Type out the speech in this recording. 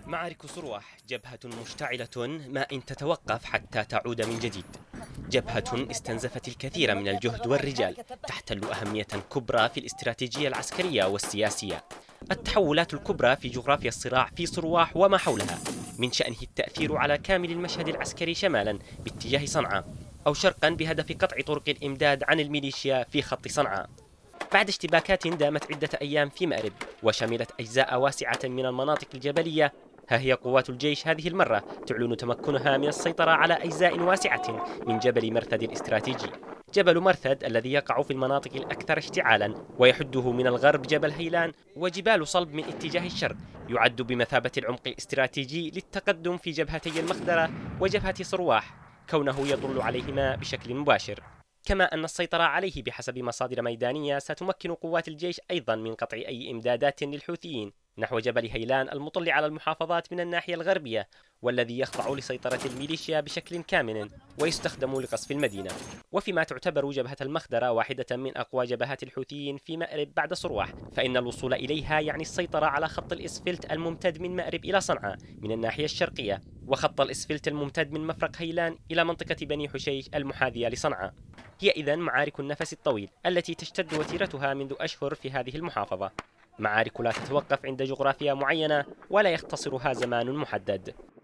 معارك صروح جبهة مشتعلة ما إن تتوقف حتى تعود من جديد. جبهة استنزفت الكثير من الجهد والرجال، تحتل أهمية كبرى في الاستراتيجية العسكرية والسياسية. التحولات الكبرى في جغرافيا الصراع في صرواح وما حولها من شأنه التأثير على كامل المشهد العسكري شمالا باتجاه صنعاء، أو شرقا بهدف قطع طرق الإمداد عن الميليشيا في خط صنعاء. بعد اشتباكات دامت عدة أيام في مأرب وشملت أجزاء واسعة من المناطق الجبلية، ها هي قوات الجيش هذه المرة تعلن تمكنها من السيطرة على أجزاء واسعة من جبل مرثد الاستراتيجي. جبل مرثد الذي يقع في المناطق الأكثر اشتعالا ويحده من الغرب جبل هيلان، وجبال صلب من اتجاه الشرق يعد بمثابة العمق الاستراتيجي للتقدم في جبهتي المخدرة وجبهة صرواح، كونه يطل عليهما بشكل مباشر. كما أن السيطرة عليه بحسب مصادر ميدانية ستمكن قوات الجيش أيضا من قطع أي إمدادات للحوثيين نحو جبل هيلان المطل على المحافظات من الناحية الغربية، والذي يخضع لسيطرة الميليشيا بشكل كامل ويستخدم لقصف المدينة. وفيما تعتبر جبهة المخدرة واحدة من أقوى جبهات الحوثيين في مأرب بعد صرواح، فإن الوصول إليها يعني السيطرة على خط الإسفلت الممتد من مأرب إلى صنعاء من الناحية الشرقية، وخط الإسفلت الممتد من مفرق هيلان إلى منطقة بني حشيش المحاذية لصنعاء. هي إذن معارك النفس الطويل التي تشتد وتيرتها منذ أشهر في هذه المحافظة، معارك لا تتوقف عند جغرافيا معينة ولا يختصرها زمان محدد.